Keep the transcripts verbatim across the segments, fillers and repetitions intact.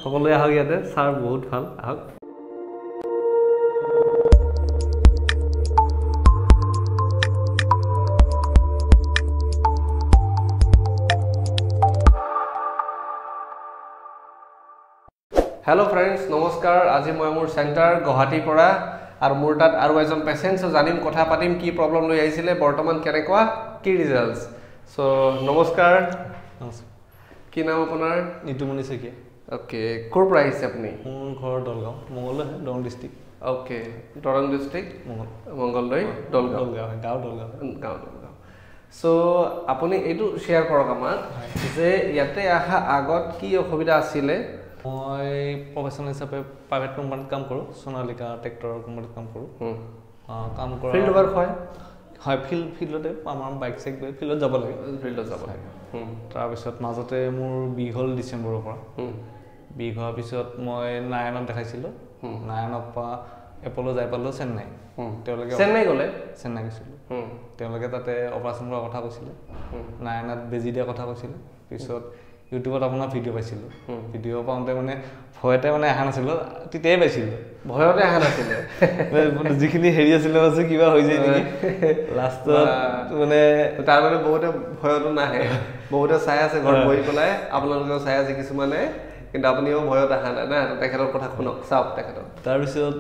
সকলোৱে আহক ইয়াতে ছাৰ বহুত ভাল আহক Hello friends, নমস্কাৰ আজি মই মোৰ চেণ্টাৰ গুৱাহাটীৰ পৰা আৰু মোৰ তাত আৰু এজন পেশেন্ট সো জানিম কথা পাতিম কি প্ৰবলেম লৈ আহিছিলে বৰ্তমান কেনেকুৱা কি ৰিজাল্টস সো নমস্কাৰ নমস্কাৰ কি নাম আপোনাৰ নিতুমণি শইকীয়া ওকে কোৰ পৰা আহিছে আপুনি মোৰ ঘৰ Dalgaon Mangaldai Darrang district okay Darrang district Mangal Mangaldai Dalgaon Dalgaon গাঁও দলগাঁও গাঁও দলগাঁও সো আপুনি এইটো শেয়াৰ কৰক আমাক যে ইয়াতে আহা আগত কি অসুবিধা আছিলে মই প্ৰফেশনাল হিচাপে প্ৰাইভেট কোম্পানীত কাম কৰোঁ সোণালিকা ট্ৰেক্টৰৰ কোম্পানীত কাম কৰোঁ কাম কৰা ফিল্ড ৱৰ্ক হয় হয় ফিল্ড ফিল্ডতে আমাৰ বাইক চাইক গৈ ফিল্ডত যাব লাগে ফিল্ডত যাব লাগে তাৰপিছত মাজতে মোৰ বিষ হ'ল ডিচেম্বৰৰ পৰা বিষ হোৱাৰ পিছত মই নাৰায়ণত দেখাইছিলোঁ নাৰায়ণৰ পৰা এপ'ল' যাই পালোঁ চেন্নাই তেওঁলোকে চেন্নাই গ'লে চেন্নাই গৈছিলোঁ তেওঁলোকে তাতে অপাৰেশ্যন কৰাৰ কথা কৈছিলে নাৰায়ণত বেজি দিয়াৰ কথা কৈছিলে পিছত ইউটিউবত আপোনাৰ ভিডিঅ' পাইছিলোঁ ভিডিঅ' পাওঁতে মানে ভয়তে মানে অহা নাছিলোঁ তেতিয়াই পাইছিলোঁ ভয়তে অহা নাছিলে যিখিনি হেৰি আছিলে আছে কিবা হৈ যায় নেকি লাষ্টত মানে তাৰ মানে বহুতে ভয়তো নাহে বহুতে চাই আছে ঘৰত বহি পেলাই আপোনালোকেও চাই আছে কিছুমানে কিন্তু আপুনিও ভয়ত অহা নাই না তেখেতৰ কথা শুনক চাওক তেখেতৰ তাৰপিছত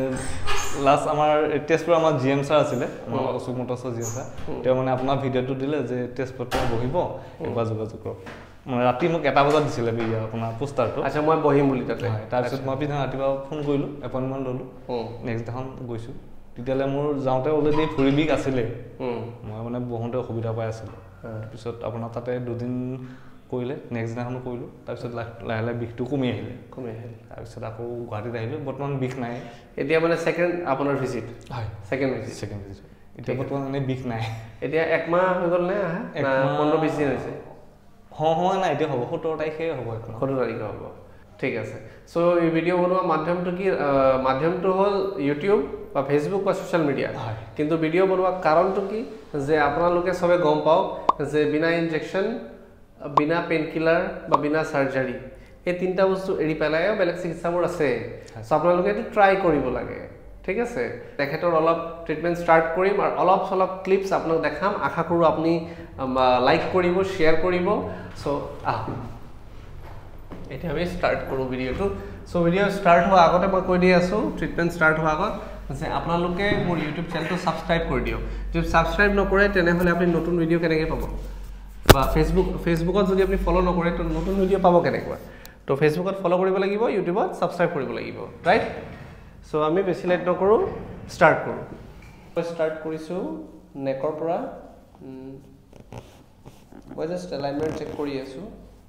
লাষ্ট আমাৰ তেজপুৰ আমাৰ জি এম ছাৰ আছিলে আমাৰ Ashok motors G M sir তেওঁ মানে আপোনাৰ ভিডিঅ'টো দিলে যে তেজপুৰত বহিব এবাৰ যোগাযোগ কৰক মানে ৰাতি মোক এটা বজাত দিছিলে বিয়া আপোনাৰ পোষ্টাৰটো আচ্ছা মই বহিম বুলি তাতে তাৰপিছত মই পিছদিনা ৰাতিপুৱা ফোন কৰিলোঁ এপইণ্টমেণ্ট ল'লোঁ নেক্সট দিনাখন গৈছোঁ তেতিয়াহ'লে মোৰ যাওঁতে অলৰেডি ভৰি বিষ আছিলে মই মানে বহোঁতে অসুবিধা পাই আছিলোঁ তাৰপিছত আপোনাৰ তাতে দুদিন কৰিলে নেক্সট দিনাখনো কৰিলোঁ তাৰপিছত লাহে লাহে বিষটো কমি আহিলে কমি আহিলে তাৰপিছত আকৌ গুৱাহাটীত আহিলোঁ বৰ্তমান বিষ নাই এতিয়া মানে ছেকেণ্ড আপোনাৰ ভিজিট হয় ছেকেণ্ড ভিজিট ছেকেণ্ড ভিজিট এতিয়া বৰ্তমান মানে বিষ নাই এতিয়া একমাহ হৈ গ'ল নে আহা পোন্ধৰ বিছ দিন হৈছে হ হোৱা নাই এতিয়া হ'ব সোতৰ তাৰিখে হ'ব সোতৰ তাৰিখে হ'ব ঠিক আছে চ' এই ভিডিঅ' বনোৱা মাধ্যমটো কি মাধ্যমটো হ'ল ইউটিউব বা ফেচবুক বা ছ'চিয়েল মিডিয়া কিন্তু ভিডিঅ' বনোৱা কাৰণটো কি যে আপোনালোকে চবে গম পাওক যে বিনা ইনজেকশ্যন বিনা পেইন কিলাৰ বা বিনা চাৰ্জাৰী এই তিনিটা বস্তু এৰি পেলাইও বেলেগ চিকিৎসাবোৰ আছে চ' আপোনালোকে এইটো ট্ৰাই কৰিব লাগে ঠিক আছে তেখেতৰ অলপ ট্ৰিটমেণ্ট ষ্টাৰ্ট কৰিম আৰু অলপ চলপ ক্লিপছ আপোনাক দেখাম আশা কৰোঁ আপুনি লাইক কৰিব শ্বেয়াৰ কৰিব চ' আহ এতিয়া আমি ষ্টাৰ্ট কৰোঁ ভিডিঅ'টো চ' ভিডিঅ' ষ্টাৰ্ট হোৱাৰ আগতে মই কৈ দি আছোঁ ট্ৰিটমেণ্ট ষ্টাৰ্ট হোৱাৰ আগত যে আপোনালোকে মোৰ ইউটিউব চেনেলটো ছাবস্ক্ৰাইব কৰি দিয়ক যদি ছাবস্ক্ৰাইব নকৰে তেনেহ'লে আপুনি নতুন ভিডিঅ' কেনেকৈ পাব বা ফেচবুক ফেচবুকত যদি আপুনি ফ'ল' নকৰে তো নতুন ভিডিঅ' পাব কেনেকুৱা তো ফেচবুকত ফ'ল' কৰিব লাগিব ইউটিউবত ছাবস্ক্ৰাইব কৰিব লাগিব ৰাইট চ' আমি বেছি লেট নকৰোঁ ষ্টাৰ্ট কৰোঁ মই ষ্টাৰ্ট কৰিছোঁ নেকৰ পৰা মই জাষ্ট এলাইনমেণ্ট চেক কৰি আছোঁ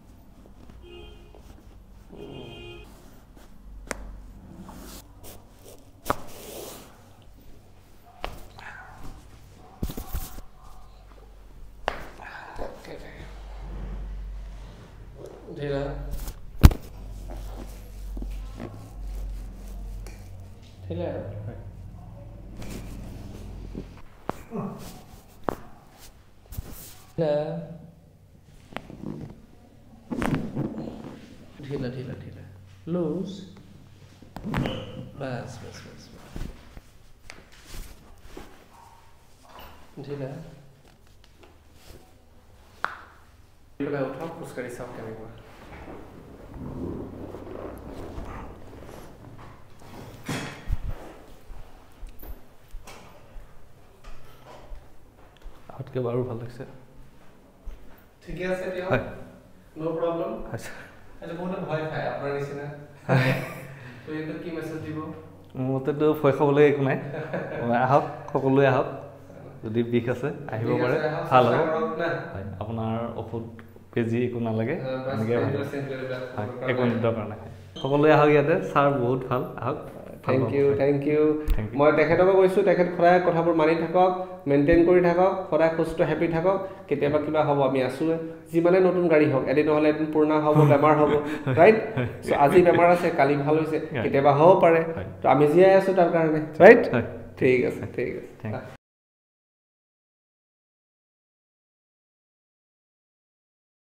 ঢিলা ঢিলা ঢিলা ঢিলা ঢিলা ঢিলা লুজ বাস বাস বাস ঢিলা পেলাই উঠাওক খোজকাঢ়ি চাওক কেনেকুৱা আগতকৈ বাৰু ভাল লাগিছে ঠিকে আছে এতিয়া নো প্ৰব্লেম আচ্ছা এটা বহুত ভয় খায় আপোনাৰ নিচিনা তো এইটো কি মেছেজ দিব মোৰ মতেতো ভয় খাবলৈ একো নাই আহক সকলোৱে আহক যদি বিষ আছে আহিব পাৰে ভাল হ'ব হয় আপোনাৰ ঔষধ বেজি একো নালাগে এনেকৈ একো দৰকাৰ নাই সকলোৱে আহক ইয়াতে ছাৰ বহুত ভাল আহক থেংক ইউ থেংক ইউ মই তেখেতকো কৈছোঁ তেখেত সদায় কথাবোৰ মানি থাকক মেইনটেইন কৰি থাকক সদায় সুস্থ হেপি থাকক কেতিয়াবা কিবা হ'ব আমি আছোঁৱে যিমানে নতুন গাড়ী হওক এদিন নহ'লে এদিন পুৰণা হ'ব বেমাৰ হ'ব ৰাইট চ' আজি বেমাৰ আছে কালি ভাল হৈছে কেতিয়াবা হ'ব পাৰে তো আমি জীয়াই আছোঁ তাৰ কাৰণে ৰাইট ঠিক আছে ঠিক আছে